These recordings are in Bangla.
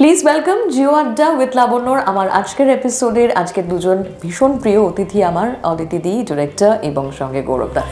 প্লিজ ওয়েলকাম জিও আড্ডা উইথ লাবণ্যর আমার আজকের এপিসোডের আজকের দুজন ভীষণ প্রিয় অতিথি আমার অদিতি দি ডিরেক্টর এবং সঙ্গে গৌরবদা।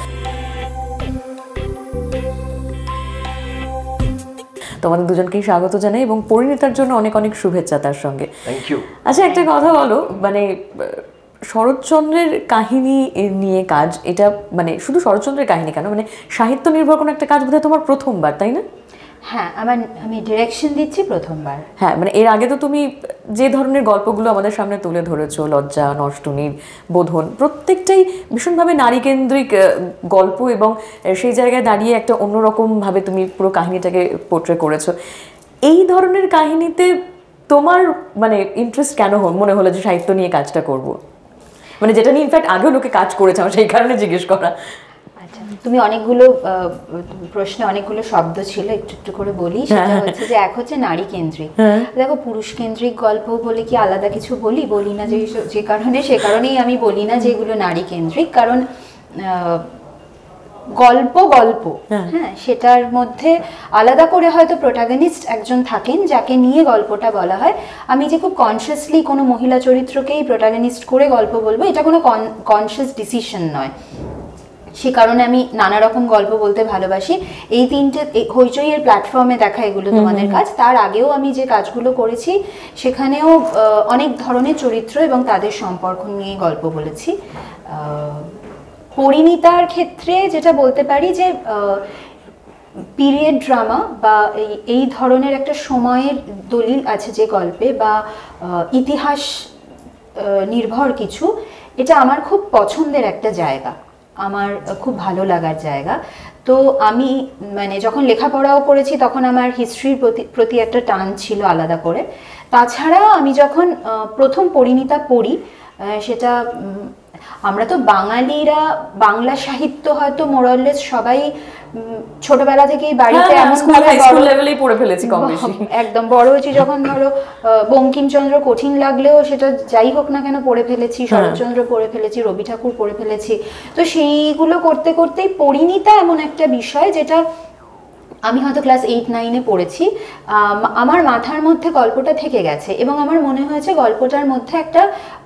তোমাদের দুজনকেই স্বাগত জানাই এবং পরিণীতার জন্য অনেক অনেক শুভেচ্ছা তার সঙ্গে। Thank you. আচ্ছা, একটা কথা বলো, মানে শরৎচন্দ্রের কাহিনী নিয়ে কাজ, এটা মানে শুধু শরৎচন্দ্রের কাহিনী কেন, মানে সাহিত্য নির্ভর কোনো একটা কাজ বোধহয় তোমার প্রথমবার, তাই না? হ্যাঁ, আমি ডিরেকশন দিচ্ছি প্রথমবার। হ্যাঁ, মানে এর আগে তো তুমি যে ধরনের গল্পগুলো আমাদের সামনে তুলে ধরেছো, লজ্জা, নষ্টনীর, বোধন, প্রত্যেকটাই ভীষণভাবে নারীকেন্দ্রিক গল্প এবং সেই জায়গায় দাঁড়িয়ে একটা অন্যরকমভাবে তুমি পুরো কাহিনীটাকে পোর্ট্রে করেছো। এই ধরনের কাহিনীতে তোমার মানে ইন্টারেস্ট কেন মনে হলো যে সাহিত্য নিয়ে কাজটা করব, মানে যেটা নিয়ে ইনফ্যাক্ট আগেও লোকে কাজ করেছে, আমার সেই কারণে জিজ্ঞেস করা। আচ্ছা, তুমি অনেকগুলো প্রশ্নে অনেকগুলো শব্দ ছিল, একটু একটু করে বলি। সেটা হচ্ছে যে এক হচ্ছে নারী কেন্দ্রিক। দেখো, পুরুষ কেন্দ্রিক গল্প বলে কি আলাদা কিছু বলি না, যে কারণে সে কারণেই আমি বলি না যে এগুলো নারী কেন্দ্রিক, কারণ গল্প হ্যাঁ, সেটার মধ্যে আলাদা করে হয়তো প্রোটাগনিস্ট একজন থাকেন যাকে নিয়ে গল্পটা বলা হয়। আমি যে খুব কনসিয়াসলি কোনো মহিলা চরিত্রকেই প্রোটাগনিস্ট করে গল্প বলবো, এটা কোনো কনসিয়াস ডিসিশন নয়। সে কারণে আমি নানা রকম গল্প বলতে ভালোবাসি। এই তিনটে হইচইয়ের প্ল্যাটফর্মে দেখা এগুলো তোমাদের কাজ। তার আগেও আমি যে কাজগুলো করেছি সেখানেও অনেক ধরনের চরিত্র এবং তাদের সম্পর্ক নিয়ে গল্প বলেছি। পরিণীতার ক্ষেত্রে যেটা বলতে পারি যে পিরিয়ড ড্রামা বা এই ধরনের একটা সময়ের দলিল আছে যে গল্পে, বা ইতিহাস নির্ভর কিছু, এটা আমার খুব পছন্দের একটা জায়গা, আমার খুব ভালো লাগার জায়গা। তো আমি মানে যখন লেখাপড়াও করেছি তখন আমার হিস্ট্রির প্রতি একটা টান ছিল আলাদা করে। তাছাড়া আমি যখন প্রথম পরিণীতা পড়ি, সেটা আমরা তো বাঙালিরা বাংলা সাহিত্য হয়তো মোরাললেস সবাই ছোটবেলা থেকেই বাড়িতে এমন পড়ে ফেলেছি কম বেশি, একদম বড় হয়েছি যখন ধরো বঙ্কিমচন্দ্র কঠিন লাগলেও সেটা যাই হোক না কেন পড়ে ফেলেছি, শরৎচন্দ্র পড়ে ফেলেছি, রবি ঠাকুর পড়ে ফেলেছি। তো সেইগুলো করতে করতেই পরিণীতা এমন একটা বিষয় যেটা আমি হয়তো ক্লাস 8-9-এ পড়েছি, আমার মাথার মধ্যে গল্পটা থেকে গেছে এবং আমার মনে হয়েছে গল্পটার মধ্যে একটা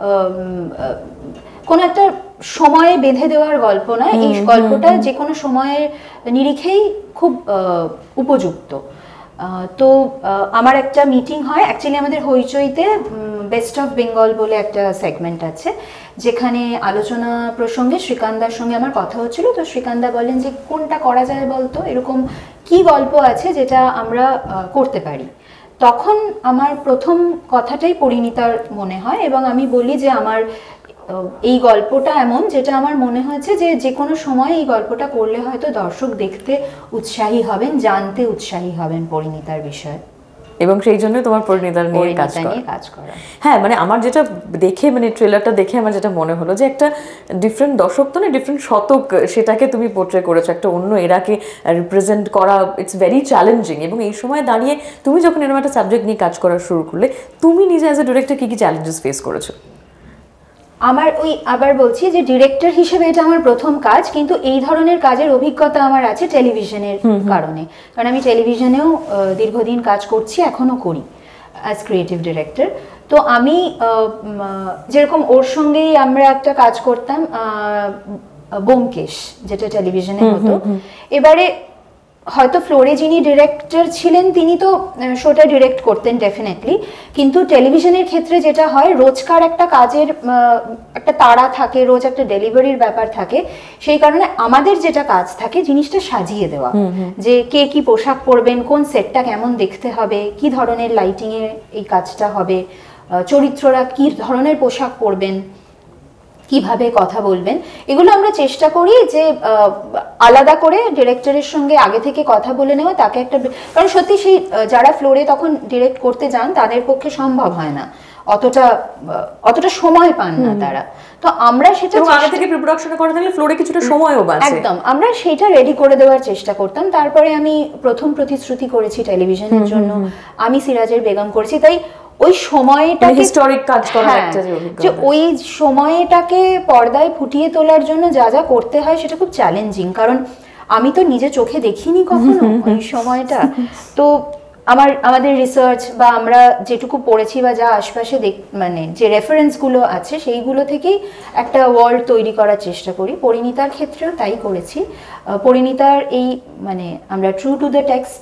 কোনো একটা সময়ে বেঁধে দেওয়ার গল্প নয়, এই গল্পটা যে কোনো সময়ের নিরিখেই খুব উপযুক্ত। তো আমার একটা মিটিং হয়, অ্যাকচুয়ালি আমাদের হইচইতে বেস্ট অফ বেঙ্গল বলে একটা সেগমেন্ট আছে, যেখানে আলোচনা প্রসঙ্গে শ্রীকান্দার সঙ্গে আমার কথা হচ্ছিল। তো শ্রীকান্দা বলেন যে কোনটা করা যায় বলতো, এরকম কি গল্প আছে যেটা আমরা করতে পারি। তখন আমার প্রথম কথাটাই পরিণীতার মনে হয় এবং আমি বলি যে আমার এই গল্পটা এমন যেটা আমার মনে হয়েছে যে কোনো সময় এই গল্পটা করলে হয়তো দর্শক দেখতে উৎসাহী হবেন, জানতে উৎসাহী হবেন পরিণীতার বিষয়ে, এবং সেই জন্য তোমার পরিণীতার নিয়ে কাজ করা। হ্যাঁ, মানে আমার যেটা দেখে, মানে ট্রেলারটা দেখে আমার যেটা মনে হলো যে একটা ডিফারেন্ট দশক তো না, ডিফারেন্ট শতক, সেটাকে তুমি পোর্ট্রে করেছো, একটা অন্য এরাকে রিপ্রেজেন্ট করা, ইটস ভেরি চ্যালেঞ্জিং। এবং এই সময় দাঁড়িয়ে তুমি যখন এরকম একটা সাবজেক্ট নিয়ে কাজ করা শুরু করলে, তুমি নিজে অ্যাজ এ ডিরেক্টর কী কী চ্যালেঞ্জেস ফেস করেছো? আমার আবার বলছি যে ডিরেক্টর হিসেবে এটা আমার প্রথম কাজ, কিন্তু এই ধরনের কাজের অভিজ্ঞতা আমার আছে টেলিভিশনের কারণে, কারণ আমি টেলিভিশনেও দীর্ঘদিন কাজ করছি, এখনো করি অ্যাজ ক্রিয়েটিভ ডিরেক্টর। তো আমি যেরকম ওর সঙ্গেই আমরা একটা কাজ করতাম ব্যোমকেশ, যেটা টেলিভিশনে হতো। এবারে হয়তো ফ্লোরে যিনি ডিরেক্টর ছিলেন তিনি তো শোটা ডিরেক্ট করতেন ডেফিনেটলি, কিন্তু টেলিভিশনের ক্ষেত্রে যেটা হয়, রোজকার একটা কাজের একটা তাড়া থাকে, রোজ একটা ডেলিভারির ব্যাপার থাকে, সেই কারণে আমাদের যেটা কাজ থাকে জিনিসটা সাজিয়ে দেওয়া, যে কে কি পোশাক পরবেন, কোন সেটটা কেমন দেখতে হবে, কি ধরনের লাইটিংয়ে এই কাজটা হবে, চরিত্ররা কি ধরনের পোশাক পরবেন, কিভাবে কথা বলবেন, এগুলো আমরা চেষ্টা করি যে আলাদা করে ডিরেক্টরের সঙ্গে আগে থেকে কথা বলে নেওয়া, তাকে একটা, কারণ সত্যি সেই যারা ফ্লোরে তখন ডিরেক্ট করতে যান তাদের পক্ষে সম্ভব হয় না, অতটা সময় পান না তারা। তো আমরা সেটা আগে থেকে প্রিপারেশন করা থাকলে ফ্লোরে কিছুটা সময়ও বাঁচে, একদম আমরা সেটা রেডি করে দেওয়ার চেষ্টা করতাম। তারপরে আমি প্রথম প্রতিশ্রুতি করেছি টেলিভিশনের জন্য, আমি সিরাজের বেগম করেছি। তাই ওই সময়টা হিস্টোরিক কাজ করার একটা যে ওই সময়টাকে পর্দায় ফুটিয়ে তোলার জন্য যা যা করতে হয় সেটা খুব চ্যালেঞ্জিং, কারণ আমি তো নিজে চোখে দেখিনি কখনো ওই সময়টা। তো আমাদের রিসার্চ বা আমরা যেটুকু পড়েছি বা যা আশপাশে মানে যে রেফারেন্সগুলো আছে সেইগুলো থেকেই একটা ওয়ার্ল্ড তৈরি করার চেষ্টা করি। পরিণীতার ক্ষেত্রেও তাই করেছি। পরিণীতার এই মানে আমরা ট্রু টু দ্য টেক্সট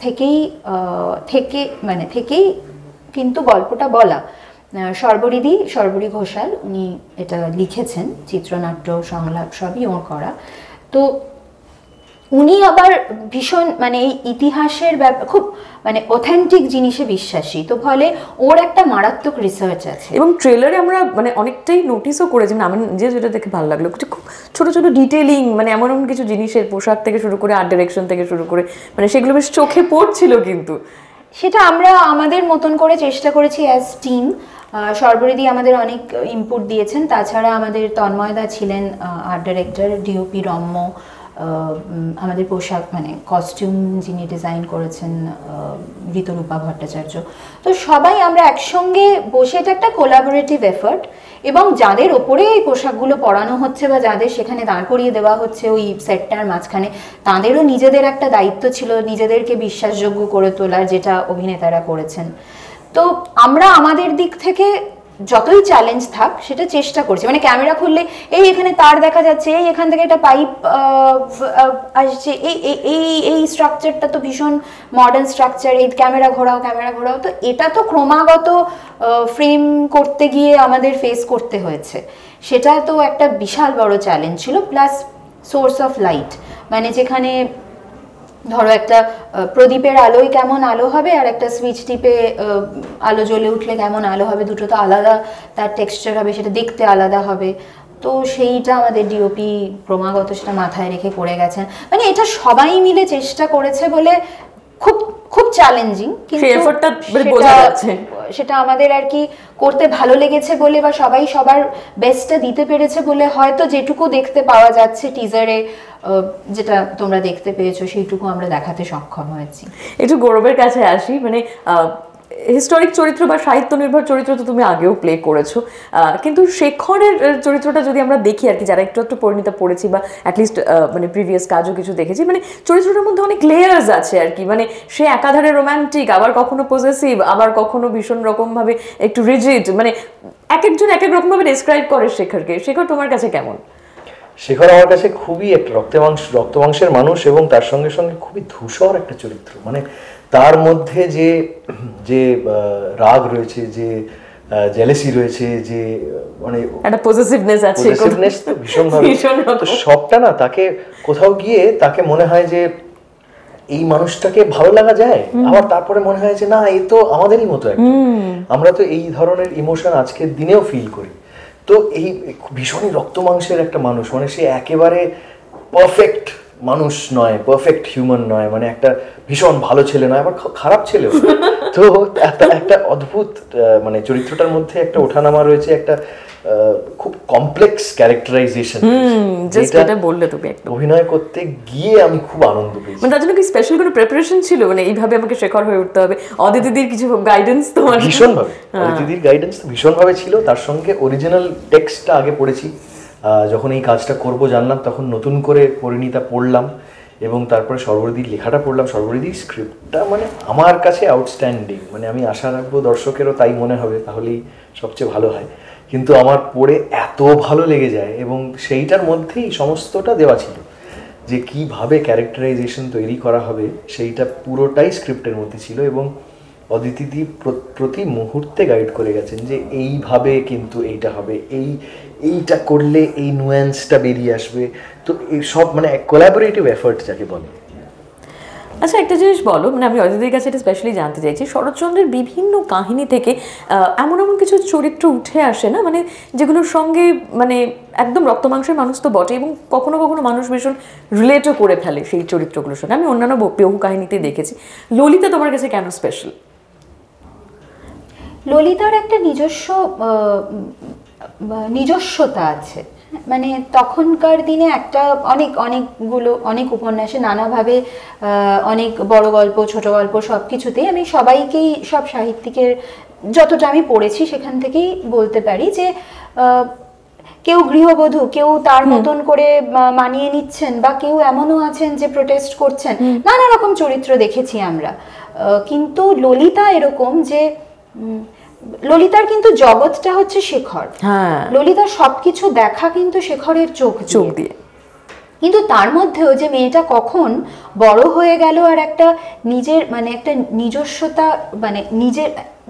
থেকেই কিন্তু গল্পটা বলা। সর্বরী ঘোষাল উনি এটা লিখেছেন, চিত্রনাট্য সংলাপ সবই ওর করা। তো উনি আবার ভীষণ মানে এই ইতিহাসের খুব মানে অথেন্টিক জিনিসে বিশ্বাসী, তো ফলে ওর একটা মারাত্মক রিসার্চ আছে। এবং ট্রেলারে আমরা মানে অনেকটাই নোটিসও করেছি, মানে আমার নিজে যেটা দেখে ভালো লাগলো, খুব ছোট ছোট ডিটেলিং, মানে এমন এমন কিছু জিনিসের পোশাক থেকে শুরু করে আর্ট ডিরেকশন থেকে শুরু করে মানে সেগুলো বেশ চোখে পড়ছিল। কিন্তু সেটা আমরা আমাদের মতন করে চেষ্টা করেছি অ্যাজ টিম। সর্বরিদি আমাদের অনেক ইনপুট দিয়েছেন, তাছাড়া আমাদের তন্ময়দা ছিলেন আর্ট ডিরেক্টর, ডিওপি রম্য, আমাদের পোশাক মানে কস্টিউম যিনি ডিজাইন করেছেন ঋতুরূপা ভট্টাচার্য। তো সবাই আমরা একসঙ্গে বসে, এটা একটা কোলাবোরেটিভ এফার্ট, এবং যাদের ওপরে এই পোশাকগুলো পরানো হচ্ছে বা যাদের সেখানে দাঁড় করিয়ে দেওয়া হচ্ছে ওই সেটটার মাঝখানে, তাদেরও নিজেদের একটা দায়িত্ব ছিল নিজেদেরকে বিশ্বাসযোগ্য করে তোলার, যেটা অভিনেতারা করেছেন। তো আমরা আমাদের দিক থেকে যতই চ্যালেঞ্জ থাক সেটা চেষ্টা করছি, মানে ক্যামেরা খুললে এই এখানে তার দেখা যাচ্ছে, এই এখান থেকে একটা পাইপ আসছে, এই স্ট্রাকচারটা তো ভীষণ মডার্ন স্ট্রাকচার, এই ক্যামেরা ঘোরাও। তো এটা তো ক্রমাগত ফ্রেম করতে গিয়ে আমাদের ফেস করতে হয়েছে, সেটা তো একটা বিশাল বড় চ্যালেঞ্জ ছিল। প্লাস সোর্স অফ লাইট, মানে যেখানে ধরো একটা প্রদীপের আলোয় কেমন আলো হবে আর একটা সুইচ টিপে আলো জ্বলে উঠলে কেমন আলো হবে, দুটো তো আলাদা তার টেক্সচার হবে, সেটা দেখতে আলাদা হবে। তো সেইটা আমাদের ডিওপি ক্রমাগত সেটা মাথায় রেখে করে গেছেন, মানে এটা সবাই মিলে চেষ্টা করেছে বলে খুব খুব চ্যালেঞ্জিং, কিন্তু সেটা আমাদের আর কি করতে ভালো লেগেছে বলে বা সবাই সবার বেস্টটা দিতে পেরেছে বলে হয়তো যেটুকু দেখতে পাওয়া যাচ্ছে টিজারে, যেটা তোমরা দেখতে পেয়েছো, সেইটুকু আমরা দেখাতে সক্ষম হয়েছি। একটু গৌরবের কাছে আসি, মানে হিস্টোরিক চরিত্র বা সাহিত্য নির্ভর চরিত্র তো তুমি আগেও প্লে করেছো, কিন্তু শেখরের চরিত্রটা যদি আমরা দেখি আর কি, যারা একটু একটু পরিণীতা পড়েছি বা অ্যাটলিস্ট মানে প্রিভিয়াস কাজও কিছু দেখেছি, মানে চরিত্রটার মধ্যে অনেক লেয়ার্স আছে আর কি। মানে সে একাধারে রোম্যান্টিক, আবার কখনো পজেসিভ, আবার কখনো ভীষণ রকমভাবে একটু রিজিড, মানে এক একজন এক এক রকমভাবে ডেসক্রাইব করে শেখরকে। শেখর তোমার কাছে কেমন? শেখর আমার কাছে খুবই একটা রক্তমাংসের মানুষ, এবং তার সঙ্গে সঙ্গে খুবই ধূসর একটা চরিত্র। মানে তার মধ্যে যে যে রাগ রয়েছে, যে জেলেসি রয়েছে, যে মানে একটা পজেসিভনেস আছে, পজেসিভনেস তো ভীষণভাবে, তো সবটা না তাকে কোথাও গিয়ে তাকে মনে হয় যে এই মানুষটাকে ভালো লাগা যায়, আবার তারপরে মনে হয় যে না, এ তো আমাদেরই মতো একজন। আমরা তো এই ধরনের ইমোশন আজকের দিনেও ফিল করি। তো এই ভীষণই রক্তমাংসের একটা মানুষ, মানে সে একেবারে পারফেক্ট মানুষ নয়, পারফেক্ট হিউম্যান নয়, মানে একটা ভীষণ ভালো ছেলে নয়, আবার খারাপ ছেলেও। তো একটা অদ্ভুত মানে চরিত্রটার মধ্যে একটা ওঠানামা রয়েছে, একটা খুব কমপ্লেক্স ক্যারেক্টারাইজেশন, যেটা বললে তুমি অভিনয় করতে গিয়ে আমি খুব আনন্দ পেয়েছি। মানে তার জন্য কি স্পেশাল কোনো প্রিপারেশন ছিল, মানে এইভাবে আমাকে শেখর হয়ে উঠতে হবে? অদিতিদির কিছু গাইডেন্স তোমার? ভীষণভাবে, অদিতিদির গাইডেন্স তো ভীষণভাবে ছিল। তার সঙ্গে অরিজিনাল টেক্সটটা আগে পড়েছি, যখন এই কাজটা করব জানলাম তখন নতুন করে পরিণীতা পড়লাম, এবং তারপরে সর্বরিদির লেখাটা পড়লাম। সর্বরিদির স্ক্রিপ্টটা মানে আমার কাছে আউটস্ট্যান্ডিং, মানে আমি আশা রাখবো দর্শকেরও তাই মনে হবে, তাহলেই সবচেয়ে ভালো হয়। কিন্তু আমার পড়ে এত ভালো লেগে যায়, এবং সেইটার মধ্যেই সমস্তটা দেওয়া ছিল, যে কিভাবে ক্যারেক্টারাইজেশন তৈরি করা হবে সেইটা পুরোটাই স্ক্রিপ্টের মধ্যে ছিল। এবং অদিতিদি প্রতি মুহূর্তে গাইড করে গেছেন যে এইভাবে কিন্তু এইটা হবে, এইটা করলে এই নুয়ান্সটা বেরিয়ে আসবে। তো এই সব মানে কোলাবোরেটিভ এফোর্ট যাকে বলে। আচ্ছা, একটা জিনিস বলো, মানে আমি অদিতির কাছে এটা স্পেশালি জানতে চাইছি, শরৎচন্দ্রের বিভিন্ন কাহিনী থেকে এমন এমন কিছু চরিত্র উঠে আসে না, মানে যেগুলোর সঙ্গে মানে একদম রক্তমাংসের মানুষ তো বটে, এবং কখনো কখনো মানুষ ভীষণ রিলেটও করে ফেলে সেই চরিত্রগুলোর সঙ্গে। আমি অন্যান্য বহু কাহিনীতে দেখেছি। ললিতা তোমার কাছে কেন স্পেশাল? ললিতার একটা নিজস্বতা আছে, মানে তখনকার দিনে একটা অনেক উপন্যাসে নানাভাবে অনেক বড় গল্প, ছোট গল্প, সব কিছুতেই আমি সবাইকেই, সব সাহিত্যিকের যতটা আমি পড়েছি সেখান থেকেই বলতে পারি যে কেউ গৃহবধূ, কেউ তার মতন করে মানিয়ে নিচ্ছেন, বা কেউ এমনও আছেন যে প্রোটেস্ট করছেন, নানা রকম চরিত্র দেখেছি আমরা। কিন্তু ললিতা এরকম যে ললিতার কিন্তু জগৎটা হচ্ছে শেখর, হ্যাঁ, ললিতার সবকিছু দেখা কিন্তু শেখরের চোখ দিয়ে। কিন্তু তার মধ্যেও যে মেয়েটা কখন বড় হয়ে গেল আর একটা নিজের মানে একটা নিজস্বতা মানে নিজের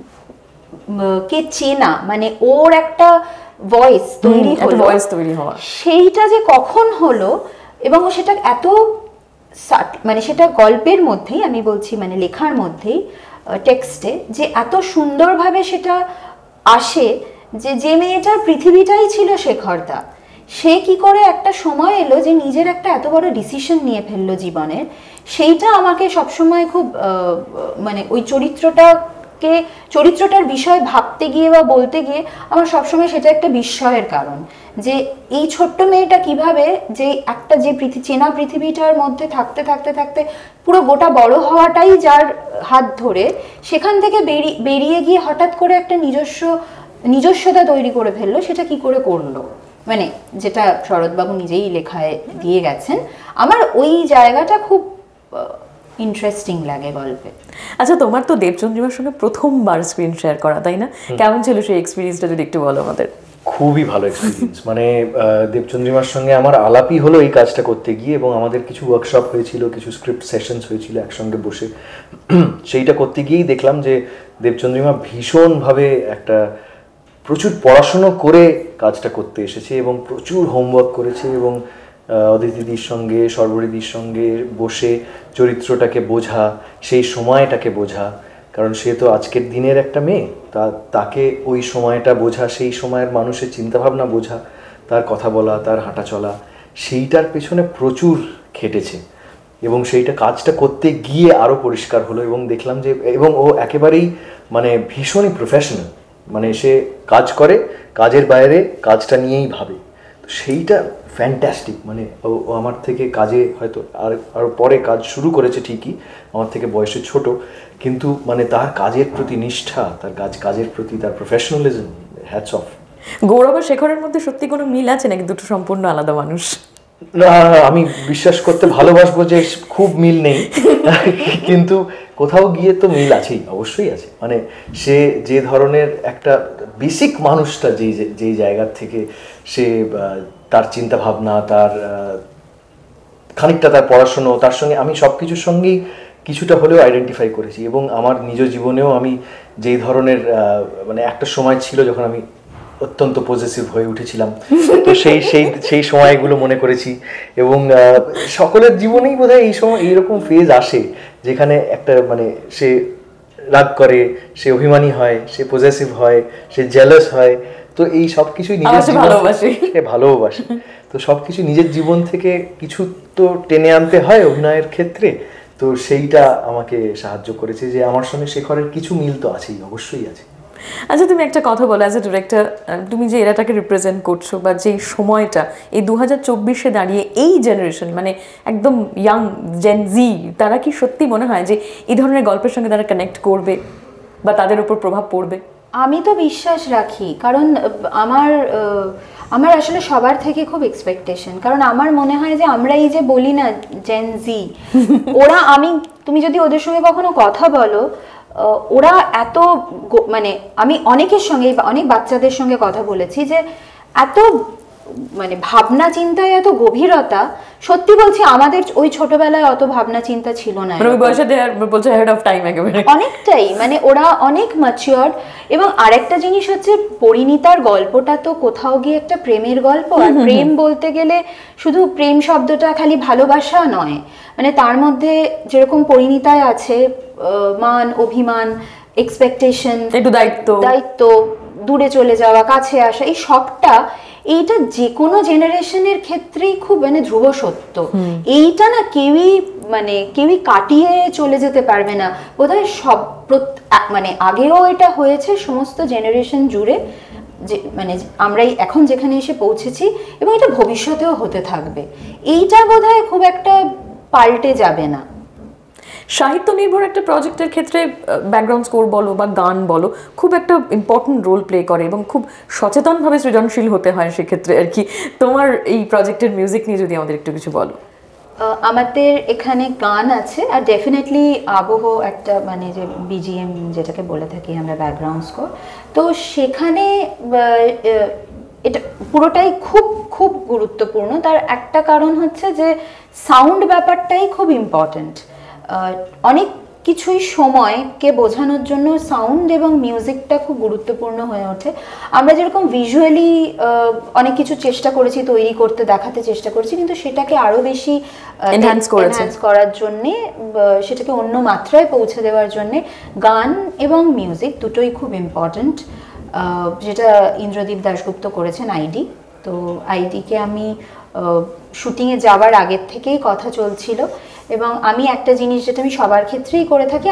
কে চেনা মানে ওর একটা ভয়েস তৈরি হওয়া, সেইটা যে কখন হলো এবং ও সেটা এত মানে সেটা গল্পের মধ্যেই আমি বলছি মানে লেখার মধ্যেই টেক্সটে যে এত সুন্দরভাবে সেটা আসে যে মেয়েটার পৃথিবীটাই ছিল শেখরদা, সে কি করে একটা সময় এলো যে নিজের একটা এত বড় ডিসিশন নিয়ে ফেললো জীবনের, সেইটা আমাকে সবসময় খুব মানে ওই চরিত্রটার বিষয় ভাবতে গিয়ে বা বলতে গিয়ে আমার সবসময় সেটা একটা বিস্ময়ের কারণ যে এই ছোট্ট মেয়েটা কিভাবে যে একটা যে চেনা পৃথিবীটার মধ্যে থাকতে থাকতে থাকতে পুরো গোটা বড় হওয়াটাই যার হাত ধরে সেখান থেকে বেরিয়ে গিয়ে হঠাৎ করে একটা নিজস্বতা তৈরি করে ফেললো, সেটা কি করে করলো মানে যেটা শরৎবাবু নিজেই লেখায় দিয়ে গেছেন। আমার ওই জায়গাটা খুব ইন্টারেস্টিং লাগে গল্পে। আচ্ছা, তোমার তো দেবচন্দ্রিমার সঙ্গে প্রথমবার স্ক্রিন শেয়ার করা, তাই না? কেমন ছিল সেই এক্সপিরিয়েন্সটা যদি একটু বলো আমাদের। খুবই ভালো এক্সপিরিয়েন্স, মানে দেবচন্দ্রিমার সঙ্গে আমার আলাপই হলো এই কাজটা করতে গিয়ে, এবং আমাদের কিছু ওয়ার্কশপ হয়েছিল, কিছু স্ক্রিপ্ট সেশনস হয়েছিল একসঙ্গে বসে। সেইটা করতে গিয়েই দেখলাম যে দেবচন্দ্রিমা ভীষণভাবে একটা প্রচুর পড়াশুনো করে কাজটা করতে এসেছে এবং প্রচুর হোমওয়ার্ক করেছে, এবং অদিতিদির সঙ্গে সর্বরিদির সঙ্গে বসে চরিত্রটাকে বোঝা, সেই সময়টাকে বোঝা, কারণ সে তো আজকের দিনের একটা মেয়ে, তাকে ওই সময়টা বোঝা, সেই সময়ের মানুষের চিন্তাভাবনা বোঝা, তার কথা বলা, তার হাঁটা চলা, সেইটার পেছনে প্রচুর খেটেছে এবং সেইটা কাজটা করতে গিয়ে আরও পরিষ্কার হলো। এবং দেখলাম যে এবং ও একেবারেই মানে ভীষণই প্রফেশনাল, মানে সে কাজ করে, কাজের বাইরে কাজটা নিয়েই ভাবে, তো সেইটা ফ্যান্টাস্টিক। মানে ও আমার থেকে কাজে হয়তো আর পরে কাজ শুরু করেছে ঠিকই, আমার থেকে বয়সে ছোট, কিন্তু মানে তার কাজের প্রতি নিষ্ঠা, তার কাজের প্রতি তার প্রফেশনালিজম, হ্যাটস অফ। গৌরব আর শেখরের মধ্যে সত্যি কোনো মিল আছে নাকি দুটো সম্পূর্ণ আলাদা মানুষ? না, আমি বিশ্বাস করতে ভালোবাসবো যে খুব মিল নেই, কিন্তু কোথাও গিয়ে তো মিল আছেই, অবশ্যই আছে। মানে সে যে ধরনের একটা বেসিক মানুষটা যেই জায়গার থেকে সে তার চিন্তা ভাবনা, তার খানিকটা তার পড়াশুনো, তার সঙ্গে আমি সব কিছুর সঙ্গেই কিছুটা হলেও আইডেন্টিফাই করেছি। এবং আমার নিজ জীবনেও আমি যেই ধরনের মানে একটা সময় ছিল যখন আমি অত্যন্ত পজেসিভ হয়ে উঠেছিলাম, তো সেই সময়গুলো মনে করেছি। এবং সকলের জীবনেই বোধহয় এই সময় এইরকম ফেজ আসে যেখানে একটা মানে সে রাগ করে, সে অভিমানী হয়, সে পজেসিভ হয়, সে জেলাস হয়, তো এই সব কিছুই নিজের ভালোবাসে, তো সব কিছু নিজের জীবন থেকে কিছু তো টেনে আনতে হয় অভিনয়ের ক্ষেত্রে, তো সেইটা আমাকে সাহায্য করেছে যে আমার সঙ্গে শেখরের কিছু মিল তো আছেই, অবশ্যই আছে। আচ্ছা, তুমি একটা কথা বলো, অ্যাজ এ ডিরেক্টর, তুমি যে এরাটাকে রিপ্রেজেন্ট করছো বা যেই সময়টা এই 2024-এ দাঁড়িয়ে এই জেনারেশন মানে একদম ইয়াং জেন জি, তারা কি সত্যি মনে হয় যে এই ধরনের গল্পের সঙ্গে তারা কানেক্ট করবে বা তাদের উপর প্রভাব পড়বে? আমি তো বিশ্বাস রাখি, কারণ আমার আসলে সবার থেকে খুব এক্সপেকটেশন, কারণ আমার মনে হয় যে আমরা এই যে বলি না জেন জি, ওরা তুমি যদি ওদের সঙ্গে কখনো কথা বলো, ওরা এত মানে আমি অনেকের সঙ্গে অনেক বাচ্চাদের সঙ্গে কথা বলেছি যে এত মানে ভাবনা চিন্তায় এত গভীরতা, সত্যি বলছি আমাদের ওই ছোটবেলায় অত ভাবনা চিন্তা ছিল না, অনেকটাই মানে ওরা অনেক ম্যাচিওর। এবং আরেকটা জিনিস হচ্ছে পরিণীতার গল্পটা তো কোথাও গিয়ে একটা প্রেমের গল্প, আর প্রেম বলতে গেলে শুধু প্রেম শব্দটা খালি ভালোবাসা নয়, মানে তার মধ্যে যেরকম পরিণীতায় আছে মান, অভিমান, এক্সপেকটেশন, একটু দায়িত্ব, দূরে চলে যাওয়া, কাছে আসা, এই সবটা এইটা যে কোনো জেনারেশনের ক্ষেত্রেই খুব মানে ধ্রুব সত্য। এইটা না কেউই কাটিয়ে চলে যেতে পারবে না বোধহয়। মানে আগেও এটা হয়েছে সমস্ত জেনারেশন জুড়ে, যে মানে আমরাই এখন যেখানে এসে পৌঁছেছি, এবং এটা ভবিষ্যতেও হতে থাকবে। এইটা বোধহয় খুব একটা পাল্টে যাবে না। সাহিত্য নির্ভর একটা প্রজেক্টের ক্ষেত্রে ব্যাকগ্রাউন্ড স্কোর বলো বা গান বলো খুব একটা ইম্পর্টেন্ট রোল প্লে করে এবং খুব সচেতনভাবে সৃজনশীল হতে হয় সেক্ষেত্রে আর কি। তোমার এই প্রজেক্টের মিউজিক নিয়ে যদি আমাদের একটু কিছু বলো। আমাদের এখানে গান আছে, আর ডেফিনেটলি আবহ একটা মানে যে বিজিএম যেটাকে বলে থাকি আমরা, ব্যাকগ্রাউন্ড স্কোর, তো সেখানে এটা পুরোটাই খুব খুব গুরুত্বপূর্ণ। তার একটা কারণ হচ্ছে যে সাউন্ড ব্যাপারটাই খুব ইম্পর্ট্যান্ট। অনেক কিছুই সময়কে বোঝানোর জন্য সাউন্ড এবং মিউজিকটা খুব গুরুত্বপূর্ণ হয়ে ওঠে। আমরা যেরকম ভিজুয়ালি অনেক কিছু চেষ্টা করেছি, তৈরি করতে, দেখাতে চেষ্টা করেছি, কিন্তু সেটাকে আরও বেশি এনহ্যান্স করার জন্যে, সেটাকে অন্য মাত্রায় পৌঁছে দেওয়ার জন্যে গান এবং মিউজিক দুটোই খুব ইম্পর্ট্যান্ট। যেটা ইন্দ্রদীপ দাশগুপ্ত করেছেন আইডি। তো আইডিকে আমি শুটিংয়ে যাওয়ার আগের থেকেই কথা চলছিল, এবং আমি একটা জিনিস যেটা আমি সবার ক্ষেত্রেই করে থাকি,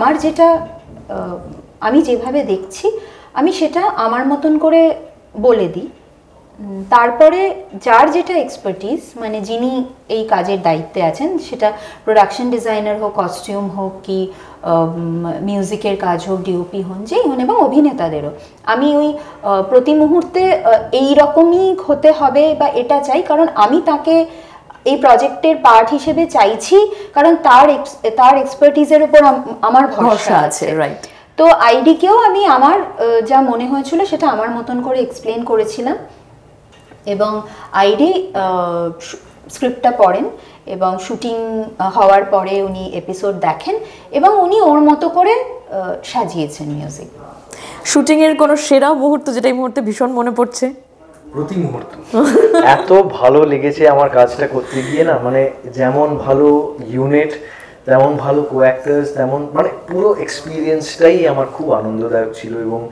আমি যেভাবে দেখছি আমি সেটা আমার মতন করে বলে দিই। তারপরে যার যেটা এক্সপার্টিস, মানে যিনি এই কাজের দায়িত্বে আছেন, সেটা প্রোডাকশন ডিজাইনার হোক, কস্টিউম হোক, কি মিউজিকের কাজ হোক, ডিওপি হন, যেই হন, এবং অভিনেতাদেরও, আমি ওই প্রতি মুহূর্তে এই রকমই হতে হবে বা এটা চাই, কারণ আমি তাকে এই প্রজেক্টের পার্ট হিসেবে চাইছি, কারণ তার এক্সপার্টিসের উপর আমার ভরসা আছে, রাইট। তো আইডিকেও আমি আমার যা মনে হয়েছিল সেটা আমার মতন করে এক্সপ্লেন করেছিলাম, এবং আইডি স্ক্রিপ্টটা পড়েন, এবং শুটিং হওয়ার পরে উনি এপিসোড দেখেন, এবং উনি ওর মতো করে সাজিয়েছেন মিউজিক। শুটিংয়ের কোনো সেরা মুহূর্ত যেটা এই মুহূর্তে ভীষণ মনে পড়ছে? প্রতি মুহূর্ত এত ভালো লেগেছে আমার কাজটা করতে গিয়ে না, মানে যেমন ভালো ইউনিট, তেমন ভালো কো অ্যাক্টার্স, তেমন মানে পুরো এক্সপিরিয়েন্সটাই আমার খুব আনন্দদায়ক ছিল। এবং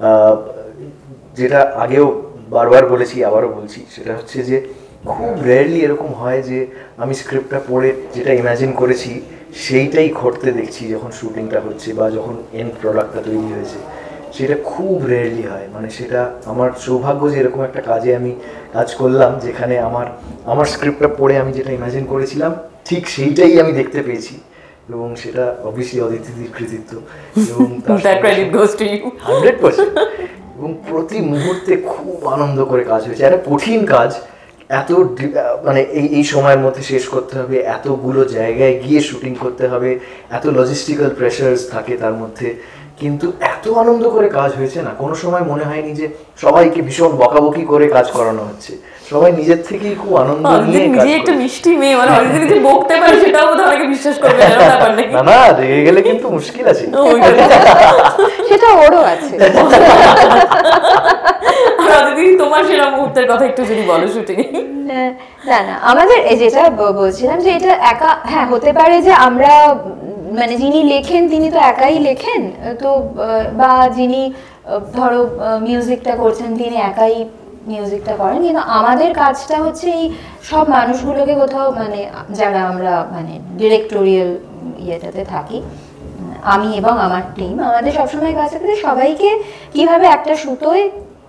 যেটা আগেও বারবার বলেছি, আবারও বলছি, সেটা হচ্ছে যে খুব রেয়ারলি এরকম হয় যে আমি স্ক্রিপ্টটা পড়ে যেটা ইমাজিন করেছি সেইটাই ঘটতে দেখছি যখন শুটিংটা হচ্ছে বা যখন এন্ড প্রোডাক্টটা তৈরি হয়েছে। সেটা খুব রেয়ারলি হয়, মানে সেটা আমার সৌভাগ্য যে এরকম একটা কাজে আমি কাজ করলাম যেখানে আমার স্ক্রিপ্টটা পড়ে আমি যেটা ইমাজিন করেছিলাম ঠিক সেইটাই আমি দেখতে পেয়েছি, এবং সেটা অবভিয়াসলি অদিতির কৃতিত্ব, এবং 100%। এবং প্রতি মুহূর্তে খুব আনন্দ করে কাজ হয়েছে। একটা কঠিন কাজ, এত মানে এই সময়ের মধ্যে শেষ করতে হবে, এতগুলো জায়গায় গিয়ে শুটিং করতে হবে, এত লজিস্টিক্যাল প্রেশারস থাকে তার মধ্যে, কিন্তু এত আনন্দ করে কাজ হয়েছে না, কোনো সময় মনে হয়নি যে সবাইকে ভীষণ বকাবকি করে কাজ করানো হচ্ছে। সবাই নিজের থেকেই খুব আনন্দ নিয়ে কাজ করে। একটা মিষ্টি মেয়ে, মানে অরিজিৎ যে বকতে পারে সেটাও বোধহয় অনেকে বিশ্বাস করবে না, ব্যাপার নাকি? না, রেগে গেলে কিন্তু মুশকিল আছে, সেটা ওরও আছে। অদিতি, তোমার সেরা মুহূর্তের কথা একটু যদি বলো শুটিং। না, আমাদের যেটা বলছিলাম যে এটা একা, হ্যাঁ হতে পারে যে আমরা, মানে যিনি লেখেন তিনি তো একাই লেখেন, তো বা যিনি ধরো মিউজিকটা করছেন তিনি একাই মিউজিকটা করেন, কিন্তু আমাদের কাজটা হচ্ছে এই সব মানুষগুলোকে কোথাও, মানে যারা আমরা মানে ডিরেক্টোরিয়াল ইয়েটাতে থাকি, আমি এবং আমার টিম, আমাদের সবসময় কাজ থাকে সবাইকে কিভাবে একটা সুতোয়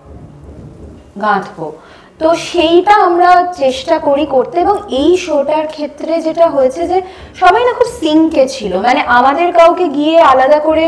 গাঁথবো, তো সেইটা আমরা চেষ্টা করি করতে। এবং এই শোটার ক্ষেত্রে যেটা হয়েছে যে সবাই না খুব সিঙ্কে ছিল, মানে আমাদের কাউকে গিয়ে আলাদা করে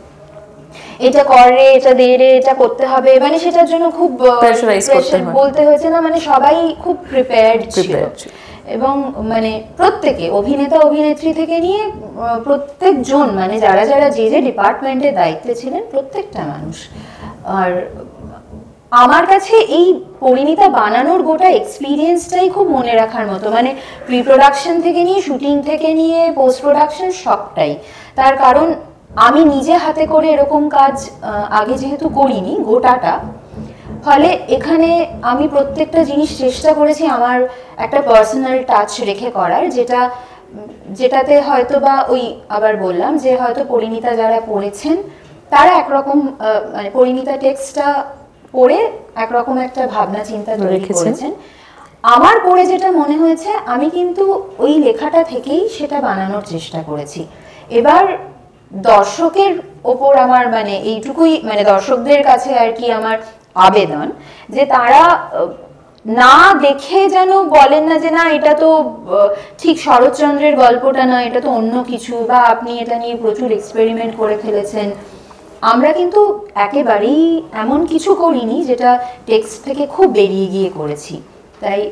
এটা করে, এটা দে রে, এটা করতে হবে, মানে সেটার জন্য খুব বলতে হয়েছে না, মানে সবাই খুব প্রিপেয়ার্ড ছিল। এবং মানে প্রত্যেকে, অভিনেতা অভিনেত্রী থেকে নিয়ে প্রত্যেকজন, মানে যারা যারা যে যে ডিপার্টমেন্টের দায়িত্বে ছিলেন, প্রত্যেকটা মানুষ। আর আমার কাছে এই পরিণীতা বানানোর গোটা এক্সপিরিয়েন্সটাই খুব মনে রাখার মতো, মানে প্রি প্রোডাকশন থেকে নিয়ে, শুটিং থেকে নিয়ে, পোস্ট প্রোডাকশন সবটাই। তার কারণ আমি নিজে হাতে করে এরকম কাজ আগে যেহেতু করিনি গোটাটা, ফলে এখানে আমি প্রত্যেকটা জিনিস চেষ্টা করেছি আমার একটা পার্সোনাল টাচ রেখে করার, যেটাতে হয়তো বা ওই আবার বললাম যে হয়তো পরিণীতা যারা পড়েছেন তারা একরকম, মানে পরিণীতা টেক্সটটা পড়ে একরকম একটা ভাবনা চিন্তা তৈরি করেছেন। আমার পড়ে যেটা মনে হয়েছে, আমি কিন্তু ওই লেখাটা থেকেই সেটা বানানোর চেষ্টা করেছি। এবার দর্শকের ওপর আমার, মানে এইটুকুই, মানে দর্শকদের কাছে আর কি আমার আবেদন, যে তারা না দেখে যেন বলেন না যে না এটা তো ঠিক শরৎচন্দ্রের গল্পটা না, এটা তো অন্য কিছু, বা আপনি এটা নিয়ে প্রচুর এক্সপেরিমেন্ট করে ফেলেছেন। আমরা কিন্তু একেবারেই এমন কিছু করিনি যেটা টেক্সট থেকে খুব বেরিয়ে গিয়ে করেছি। তাই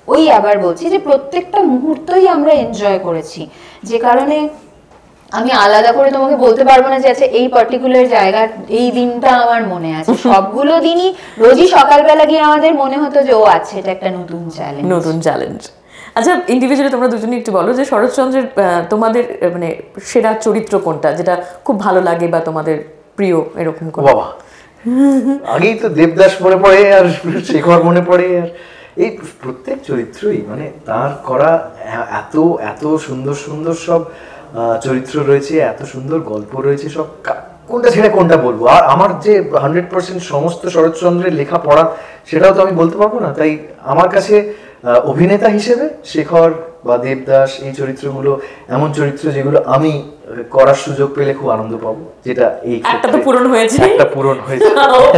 ওই আবার বলছি যে প্রত্যেকটা মুহূর্তই আমরা এনজয় করেছি, যে কারণে আমি আলাদা করে তোমাকে বলতে পারবো না যে আচ্ছা এই পার্টিকুলার জায়গা এই দিনটা আমার মনে আছে। সবগুলো দিনই রোজই সকালবেলা গিয়ে আমাদের মনে হতো যে ও আছে, এটা একটা নতুন চ্যালেঞ্জ। আচ্ছা, ইন্ডিভিজুয়ালি তোমরা দুজনেই একটু বলো যে শরৎচন্দ্রের তোমাদের মানে সেরা চরিত্র কোনটা, যেটা খুব ভালো লাগে বা তোমাদের প্রিয় এরকম কোন? বাবা, আগেই তো দেবদাস মনে পড়ে আর শেখর মনে পড়ে, আর এই প্রত্যেক চরিত্রই মানে তার করা এত এত সুন্দর সুন্দর সব চরিত্র রয়েছে, এত সুন্দর গল্প রয়েছে, সব কোনটা ছেড়ে কোনটা বলবো। আর আমার যে 100% সমস্ত শরৎচন্দ্রের লেখা পড়া সেটাও তো আমি বলতে পারবো না। তাই আমার কাছে অভিনেতা হিসেবে শেখর বা দেবদাস এই চরিত্রগুলো এমন চরিত্র যেগুলো আমি করার সুযোগ পেলে খুব আনন্দ পাবো, যেটা এই একটা তো পূরণ হয়েছে, একটা পূরণ হয়েছে।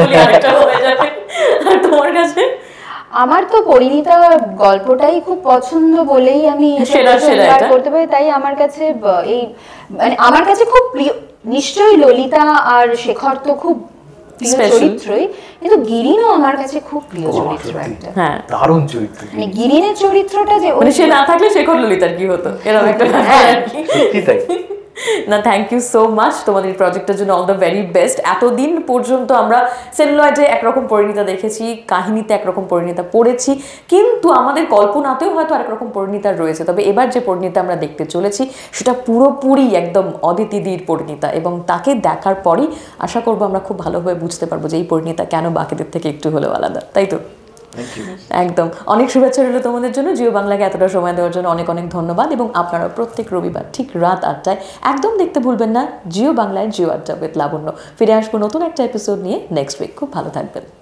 তোমার কাছে? আমার তো পরিণীতা গল্পটাই খুব পছন্দ বলেই আমি করতে পারি, তাই আমার কাছে এই মানে আমার কাছে খুব প্রিয়। নিশ্চয়ই ললিতা আর শেখর তো খুব প্রিয় চরিত্রই, কিন্তু গিরিনও আমার কাছে খুব প্রিয় চরিত্র একটা। হ্যাঁ, দারুণ চরিত্র। মানে গিরিনের চরিত্রটা যে মানে সে না থাকলে শেখর ললিতার কি হতো, এরকম একটা ব্যাপার আর কি। সত্যি তাই। না, থ্যাংক ইউ সো মাচ তোমাদের প্রজেক্টের জন্য, অল দ্য ভেরি বেস্ট। এতদিন পর্যন্ত আমরা সেলুলয়েডে একরকম পরিণীতা দেখেছি, কাহিনীতে একরকম পরিণীতা পড়েছি, কিন্তু আমাদের কল্পনাতেও হয়তো আরেক রকম পরিণীতা রয়েছে। তবে এবার যে পরিণীতা আমরা দেখতে চলেছি সেটা পুরোপুরি একদম অদিতিদির পরিণীতা, এবং তাকে দেখার পরই আশা করবো আমরা খুব ভালোভাবে বুঝতে পারবো যে এই পরিণীতা কেন বাকিদের থেকে একটু হলেও আলাদা, তাই তো? একদম। অনেক শুভেচ্ছা রইল তোমাদের জন্য। জিও বাংলাকে এতটা সময় দেওয়ার জন্য অনেক অনেক ধন্যবাদ, এবং আপনারা প্রত্যেক রবিবার ঠিক রাত 8টায় একদম দেখতে ভুলবেন না জিও বাংলায় জিও আড্ডা উইথ লাবণ্য। ফিরে আসবো নতুন একটা এপিসোড নিয়ে নেক্সট উইক। খুব ভালো থাকবেন।